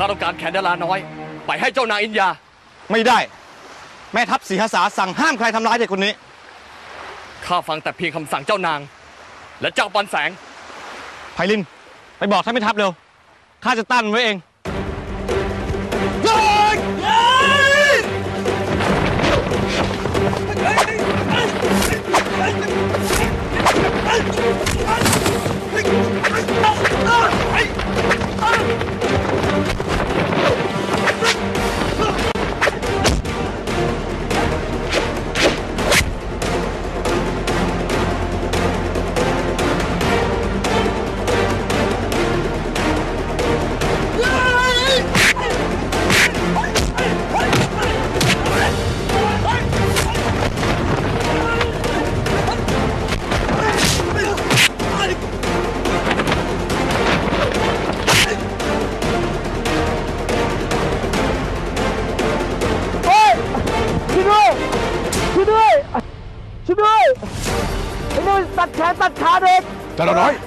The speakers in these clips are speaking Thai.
ข้าต้องการแขนดาราน้อยไปให้เจ้านางอินยาไม่ได้แม่ทัพศรีหสาสั่งห้ามใครทำร้ายเด็กคนนี้ข้าฟังแต่เพียงคำสั่งเจ้านางและเจ้าปันแสงไพลินไปบอกท่านแม่ทัพเร็วข้าจะต้านมันไว้เองตัดแขนตัดขาเด็กดาราน้อย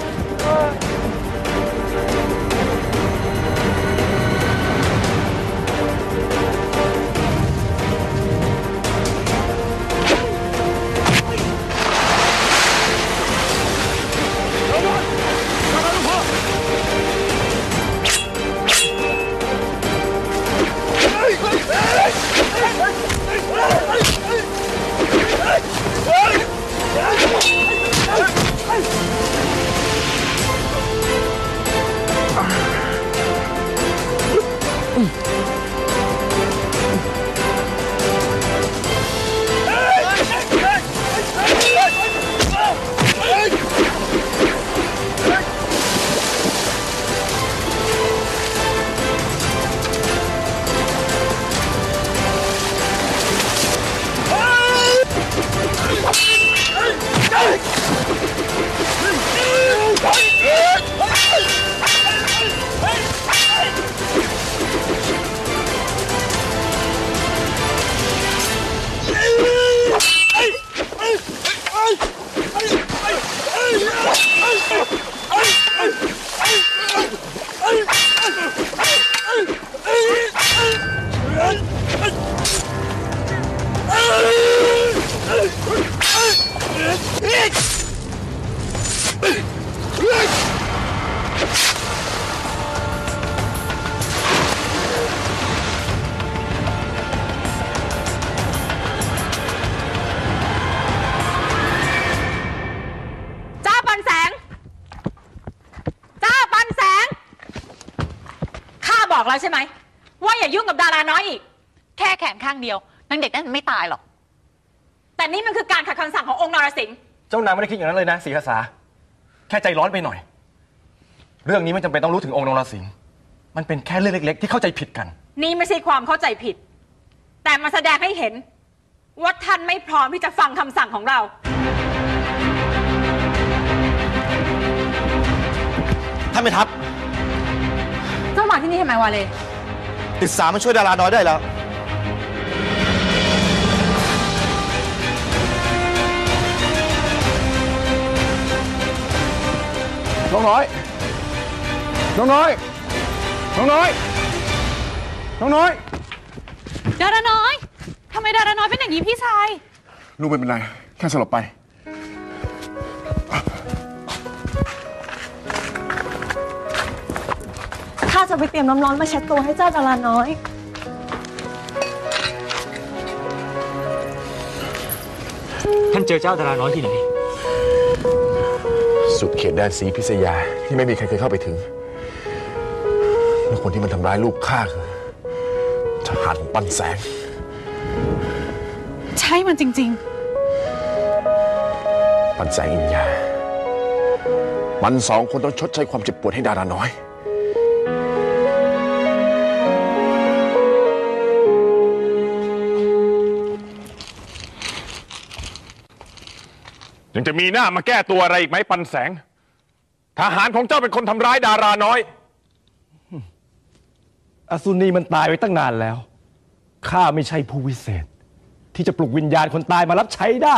บอกแล้วใช่ไหมว่าอย่ายุ่งกับดาราน้อยอีกแค่แขนข้างเดียวนางเด็กนั้นไม่ตายหรอกแต่นี่มันคือการขัดคำสั่งขององค์นรสิงห์เจ้านางไม่ได้คิดอย่างนั้นเลยนะศรีหสาแค่ใจร้อนไปหน่อยเรื่องนี้ไม่จำเป็นต้องรู้ถึงองค์นรสิงห์มันเป็นแค่เรื่องเล็กๆที่เข้าใจผิดกันนี่ไม่ใช่ความเข้าใจผิดแต่มาแสดงให้เห็นว่าท่านไม่พร้อมที่จะฟังคำสั่งของเราท่านแม่ทัพเจ้ามาที่นี่ทำไมวะเลยติดสามมาช่วยดาราน้อยได้แล้วน้องน้อยน้องน้อยน้องน้อยน้องน้อยดาราน้อยทำไมดาราน้อยเป็นอย่างนี้พี่ชายลูกไม่เป็นไรแค่สลบไปข้าจะไปเตรียมน้ำร้อนมาเช็ดตัวให้เจ้าดาราน้อยท่านเจอเจ้าดาราน้อยที่ไหนสุดเขตแดนศรีพิษยาที่ไม่มีใครเคยเข้าไปถึงและคนที่มันทำร้ายลูกข้าคือทหารปันแสงใช่มันจริงๆปันแสงอินยามันสองคนต้องชดใช้ความเจ็บปวดให้ดาราน้อยยังจะมีหน้ามาแก้ตัวอะไรอีกไหมปันแสงทหารของเจ้าเป็นคนทำร้ายดาราน้อยอสุนีมันตายไปตั้งนานแล้วข้าไม่ใช่ผู้วิเศษที่จะปลุกวิญญาณคนตายมารับใช้ได้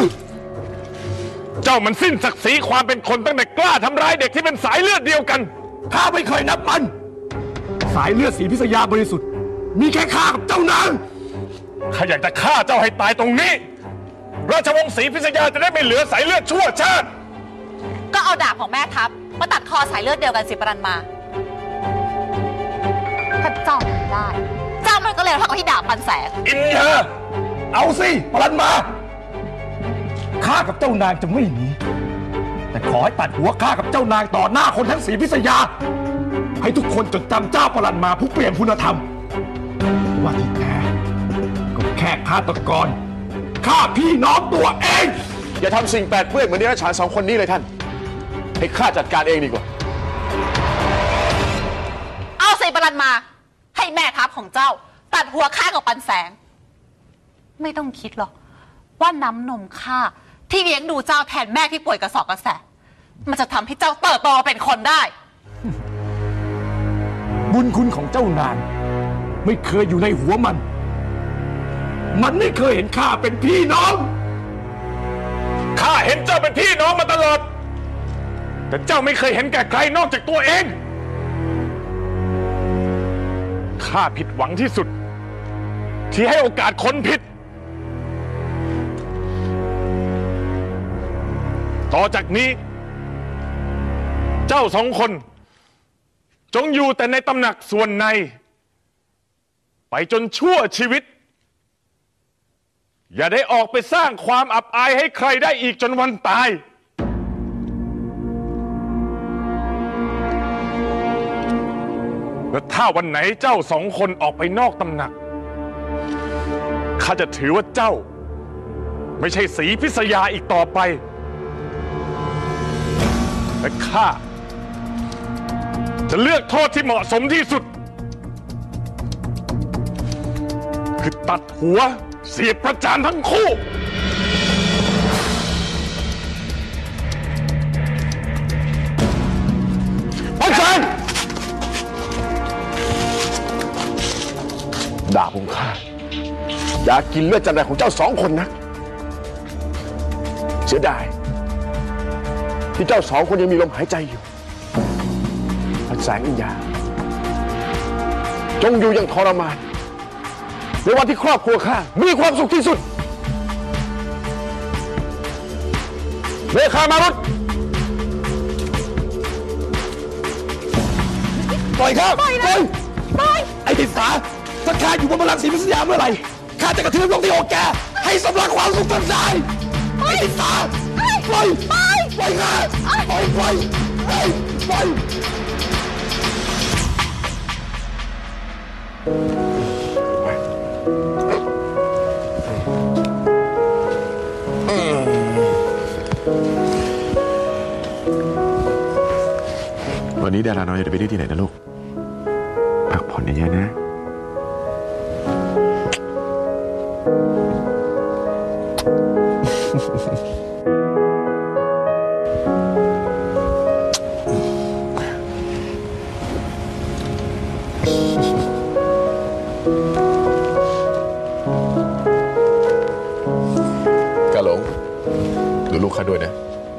เจ้ามันสิ้นศักดิ์ศรีความเป็นคนตั้งแต่กล้าทำร้ายเด็กที่เป็นสายเลือดเดียวกันข้าไม่เคยนับมัน สายเลือดศรีพิษยาบริสุทธิ์มีแค่ข้ากับเจ้านางข้าอยากจะฆ่าเจ้าให้ตายตรงนี้ราชวงศ์ศรีพิษยาจะได้ไม่เหลือสายเลือดชั่วชาติก็เอาดาบของแม่ทัพมาตัดคอสายเลือดเดียวกันสิปรันมาถ้าเจ้าทำได้เจ้ามันก็เลยเท่ากับที่ดาบปันแสงอินยาเอาสิปรันมาข้ากับเจ้านางจะไม่หนีแต่ขอให้ตัดหัวข้ากับเจ้านางต่อหน้าคนทั้งศรีพิษยาให้ทุกคนจดจำเจ้าปรันมาผู้เปลี่ยนคุณธรรมว่าที่แท้ก็แค่ฆาตกรฆ่าพี่น้องตัวเองอย่าทำสิ่งแปดเปื้อนเหมือนเดรัจฉานสองคนนี้เลยท่านให้ข้าจัดการเองดีกว่าเอาใส่ปรันมาให้แม่ทัพของเจ้าตัดหัวข้ากับปันแสงไม่ต้องคิดหรอกว่าน้ำนมข้าที่เลี้ยงดูเจ้าแทนแม่ที่ป่วยกระสอบกระแสมันจะทำให้เจ้าเติบโตเป็นคนได้บุญคุณของเจ้านางไม่เคยอยู่ในหัวมันไม่เคยเห็นข้าเป็นพี่น้องข้าเห็นเจ้าเป็นพี่น้องมาตลอดแต่เจ้าไม่เคยเห็นแก่ใครนอกจากตัวเองข้าผิดหวังที่สุดที่ให้โอกาสคนผิดต่อจากนี้เจ้าสองคนจงอยู่แต่ในตำหนักส่วนในไปจนชั่วชีวิตอย่าได้ออกไปสร้างความอับอายให้ใครได้อีกจนวันตายและถ้าวันไหนเจ้าสองคนออกไปนอกตำหนักข้าจะถือว่าเจ้าไม่ใช่ศรีพิษยาอีกต่อไปและข้าจะเลือกโทษที่เหมาะสมที่สุดคือตัดหัวเสียบประจานทั้งคู่ปันแสงด่าผมข้าอยากกินเลือดจันไรของเจ้าสองคนนะเสียดายที่เจ้าสองคนยังมีลมหายใจอยู่ปันแสงอินยาจงอยู่อย่างทรมานในวันที่ครอบครัวข้ามีความสุขที่สุดเมฆามารุตปล่อยข้าปล่อยไอ้ติดสาถ้าข้าอยู่บนบัลลังก์ศรีพิษยาเมื่อไหร่ข้าจะกระทืบลงที่อกแกให้สำลักความสุขทันใจไอ้ติดสาปล่อยข้าปล่อยวันนี้ดาราน้อยจะไปที่ไหนนะลูกพักผ่อนเยอะๆนะกะหลงดูลูกข้าด้วยนะ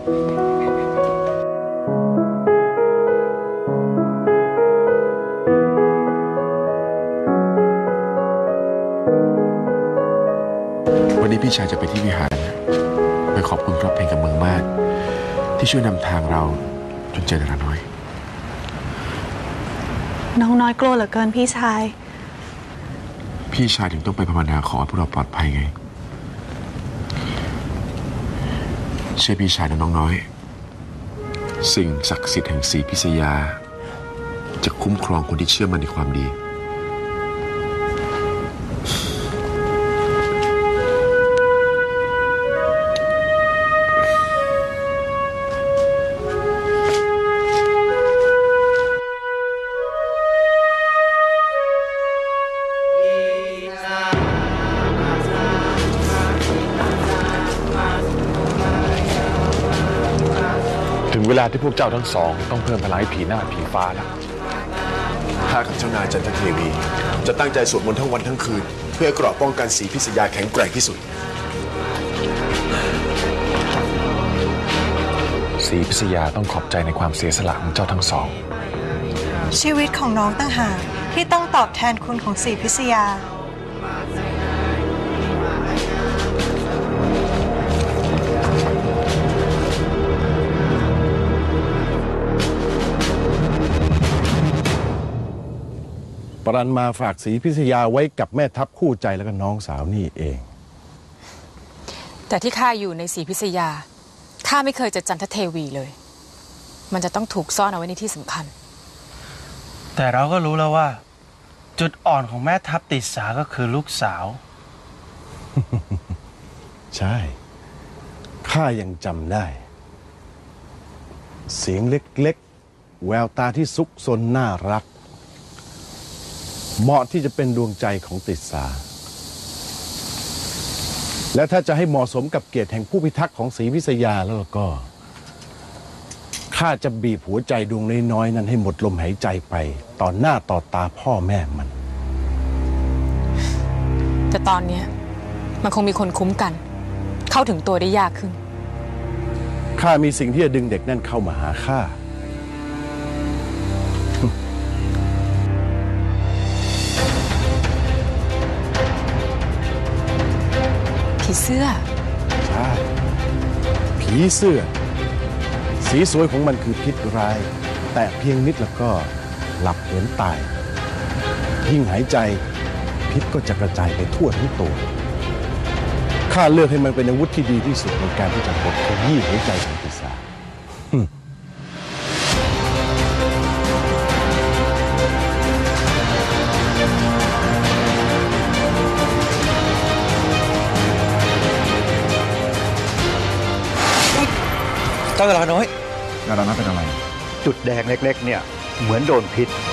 วันนี้พี่ชายจะไปที่วิหารไปขอบคุณพระเพลงกับเมืองมาศที่ช่วยนำทางเราจนเจอดาราน้อยน้องน้อยกลัวเหลือเกินพี่ชายถึงต้องไปภาวนาขอให้พวกเราปลอดภัยไงเชื่อพี่ชายนะน้องน้อยสิ่งศักดิ์สิทธิ์แห่งศรีพิษยาจะคุ้มครองคนที่เชื่อมั่นในความดีถึงเวลาที่พวกเจ้าทั้งสองต้องเพิ่มพลังให้ผีหน้าผีฟ้าแล้วข้ากับเจ้านายจันทเทวีจะตั้งใจสวดมนต์ทั้งวันทั้งคืนเพื่อเกราะป้องกันศรีพิษยาแข็งแกร่งที่สุดศรีพิษยาต้องขอบใจในความเสียสละของเจ้าทั้งสองชีวิตของน้องต่างหากที่ต้องตอบแทนคุณของศรีพิษยาปรันมาฝากศรีพิษยาไว้กับแม่ทัพคู่ใจแล้วก็น้องสาวนี่เองแต่ที่ข้าอยู่ในศรีพิษยาข้าไม่เคยจะจันทเทวีเลย มันจะต้องถูกซ่อนเอาไว้ในที่สำคัญแต่เราก็รู้แล้วว่า จุดอ่อนของแม่ทัพติสาก็คือลูกสาวใช่ ข้ายังจำได้ เสียงเล็กๆ แววตาที่ซุกซนน่ารัก เหมาะที่จะเป็นดวงใจของติสา และถ้าจะให้เหมาะสมกับเกียรติแห่งผู้พิทักษ์ของศรีพิษยาแล้วก็ ข้าจะบีบหัวใจดวงน้อยๆนั้นให้หมดลมหายใจไปต่อหน้าต่อตาพ่อแม่มันแต่ตอนนี้มันคงมีคนคุ้มกัน เข้าถึงตัวได้ยากขึ้นข้ามีสิ่งที่จะดึงเด็กนั่นเข้ามาหาข้าผีเสื้อใช่ ผีเสื้อ สีสวยของมันคือพิษร้าย แต่เพียงนิดแล้วก็หลับเหมือนตาย ยิ่งหายใจพิษก็จะกระจายไปทั่วทั้งตัว ข้าเลือกให้มันเป็นอาวุธที่ดีที่สุดในการที่จะบดขยี้หัวใจของปีศาจเจ้าดาราน้อยดาราน้อยเป็นอะไรจุดแดงเล็กๆเนี่ยเหมือนโดนพิษ